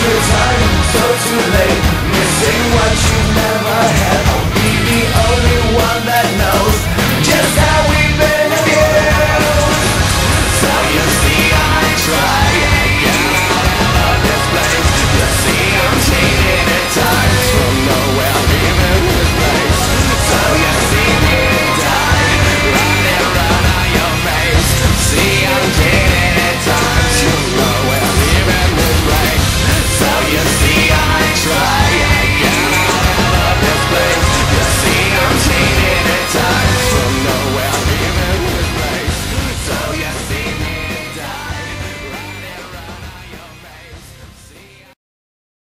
returning so too late, missing what you've never had. I'll be the only one that knows just how we've been abused. So you see I try to get out of this place. You see I'm changing at times from nowhere leaving this place. So you see me die, running around on your face. See I'm changing at times from nowhere leaving this place. So you see I try